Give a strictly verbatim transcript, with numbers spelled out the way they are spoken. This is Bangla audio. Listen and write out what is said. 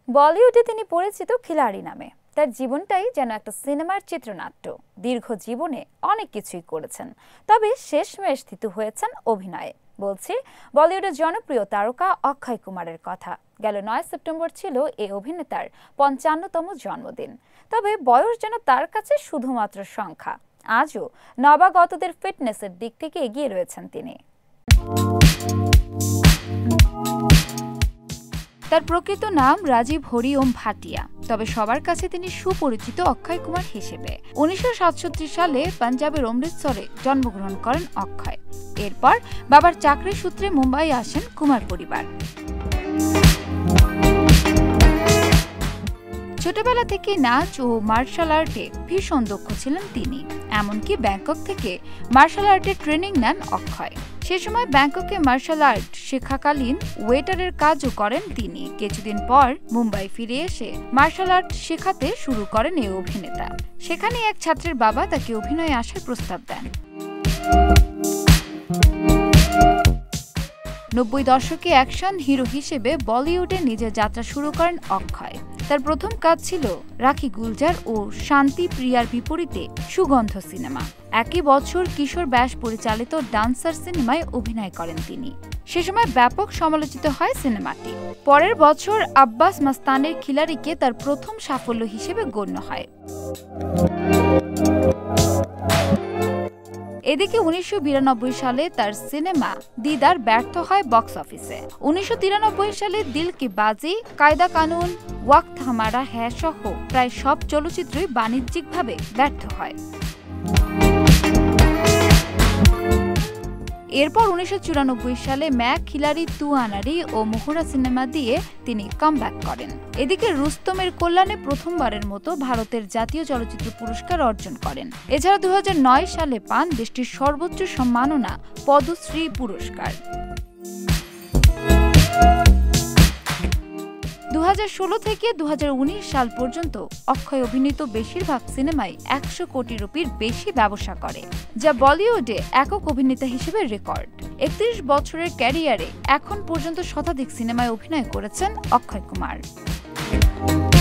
বলিউডে তিনি পরিচিত খিলাড়ি নামে। তার জীবনটাই যেন একটা সিনেমার চিত্রনাট্য। দীর্ঘ জীবনে অনেক কিছুই করেছেন, তবে শেষমেশ স্থিত হয়েছেন অভিনয়ে। বলছি বলিউডের জনপ্রিয় তারকা অক্ষয় কুমারের কথা। গেল নয় সেপ্টেম্বর ছিল এই অভিনেতার পঞ্চান্নতম জন্মদিন। তবে বয়স যেন তার কাছে শুধুমাত্র সংখ্যা। আজও নবাগতদের ফিটনেসের দিক থেকে এগিয়ে রয়েছেন তিনি। তার প্রকৃত নাম রাজীব হরি ওম ভাটিয়া, তবে সবার কাছে তিনি সুপরিচিত অক্ষয় কুমার হিসেবে। উনিশশো সাতষট্টি সালে পাঞ্জাবের অমৃতসরে জন্মগ্রহণ করেন অক্ষয়। এরপর বাবার চাকরি সূত্রে মুম্বাই আসেন কুমার পরিবার। ছোটবেলা থেকে নাচ ও মার্শাল আর্টে ভীষণ দক্ষ ছিলেন তিনি। এমনকি ব্যাংকক থেকে মার্শাল আর্টের ট্রেনিং নেন অক্ষয়। সে সময় ব্যাংককে মার্শাল আর্ট শেখাকালীন ওয়েটারের কাজও করেন তিনি। কিছুদিন পর মুম্বাই ফিরে এসে মার্শাল আর্ট শেখাতে শুরু করেন এই অভিনেতা। সেখানে এক ছাত্রের বাবা তাকে অভিনয়ে আসার প্রস্তাব দেন। নব্বই দশকে অ্যাকশন হিরো হিসেবে বলিউডে নিজের যাত্রা শুরু করেন অক্ষয়। তার প্রথম কাজ ছিল রাখি গুলজার ও শান্তি প্রিয়ার বিপরীতে সুগন্ধ সিনেমা। একই বছর কিশোর ব্যাস পরিচালিত ডান্সার সিনেমায় অভিনয় করেন তিনি। সে সময় ব্যাপক সমালোচিত হয় সিনেমাটি। পরের বছর আব্বাস মাস্তানের খিলাড়িকে তার প্রথম সাফল্য হিসেবে গণ্য হয়। এদিকে উনিশশো বিরানব্বই সালে তার সিনেমা দিদার ব্যর্থ হয় বক্স অফিসে। উনিশশো তিরানব্বই সালে দিল কি বাজি, কায়দা কানুন, ওয়াক্ত হামারা হ্যাঁ সহ প্রায় সব চলচ্চিত্রই বাণিজ্যিকভাবে ব্যর্থ হয়। এরপর উনিশশো চুরানব্বই সালে ম্যাক খিলাড়ি তু আনারি ও মোহরা সিনেমা দিয়ে তিনি কামব্যাক করেন। এদিকে রুস্তমের কল্যাণে প্রথমবারের মতো ভারতের জাতীয় চলচ্চিত্র পুরস্কার অর্জন করেন। এছাড়া দুই হাজার নয় সালে পান দেশটির সর্বোচ্চ সম্মাননা পদ্মশ্রী পুরস্কার। দু হাজার ষোলো থেকে দু হাজার উনিশ সাল পর্যন্ত অক্ষয় অভিনীত বেশিরভাগ সিনেমায় একশো কোটি রুপির বেশি ব্যবসা করে, যা বলিউডে একক অভিনেতা হিসেবে রেকর্ড। একত্রিশ বছরের ক্যারিয়ারে এখন পর্যন্ত শতাধিক সিনেমায় অভিনয় করেছেন অক্ষয় কুমার।